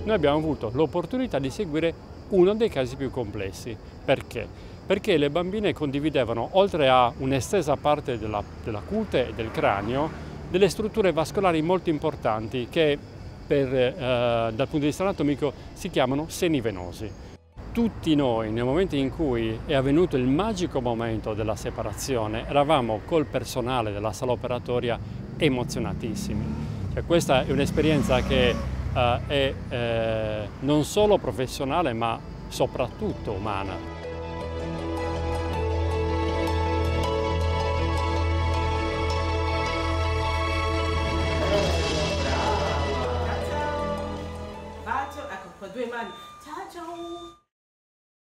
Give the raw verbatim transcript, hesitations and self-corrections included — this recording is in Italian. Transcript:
noi abbiamo avuto l'opportunità di seguire uno dei casi più complessi. Perché? Perché le bambine condividevano, oltre a un'estesa parte della, della cute e del cranio, delle strutture vascolari molto importanti che per, eh, dal punto di vista anatomico si chiamano seni venosi. Tutti noi, nel momento in cui è avvenuto il magico momento della separazione, eravamo col personale della sala operatoria emozionatissimi. Cioè, questa è un'esperienza che eh, è eh, non solo professionale ma soprattutto umana. Bacio, ecco qua, due mani. Ciao ciao!